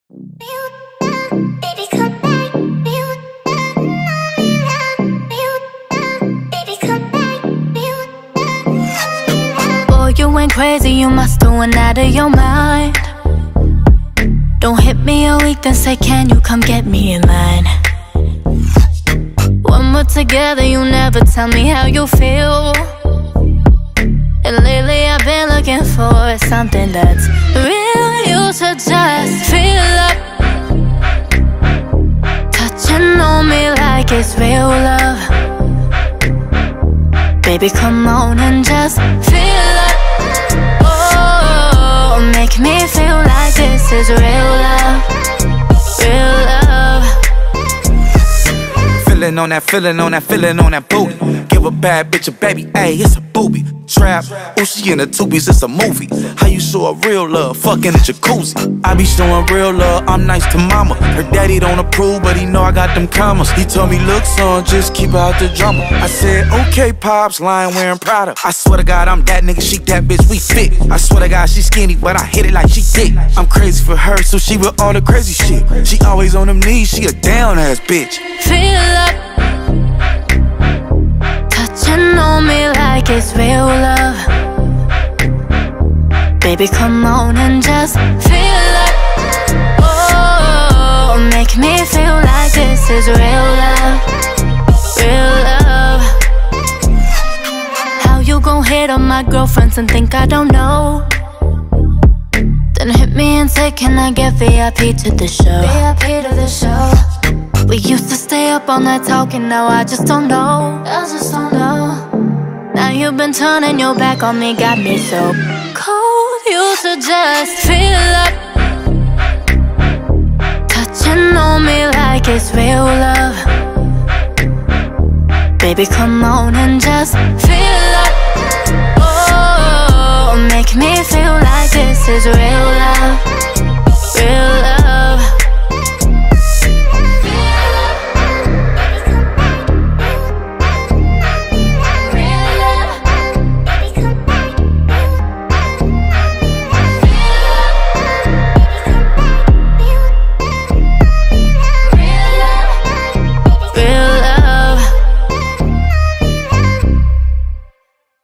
Boy, you went crazy, you must have went out of your mind. Don't hit me a week, then say, can you come get me in line? When we're together, you never tell me how you feel. And lately I've been looking for something that's real. You should just feel up, touching on me like it's real love. Baby, come on and just feel up. Oh, make me feel like this is real love, real love. Feeling on that, feeling on that, feeling on that booty. Give a bad bitch a baby, ayy, it's a booby. Trap, ooh, she in the tubies, it's a movie. How you show a real love, fucking a jacuzzi. I be showing real love, I'm nice to mama. Her daddy don't approve, but he know I got them commas. He told me, look son, just keep out the drama. I said, okay pops, lying wearing Prada. I swear to God, I'm that nigga, she that bitch, we fit. I swear to God, she skinny, but I hit it like she thick. I'm crazy for her, so she with all the crazy shit. She always on them knees, she a down ass bitch. Feel up, touching on me like it's real love. Baby, come on and just feel up. Oh, make me feel like this is real love, real love. How you gon' hit on my girlfriends and think I don't know? Then hit me and say, can I get VIP to the show? VIP to the show. We used to stay up all night talking, now I just don't know. I just don't know. Now you've been turning your back on me, got me so cold. You should just feel up, touching on me like it's real love. Baby, come on and just feel up. Oh, make me feel like this is real love.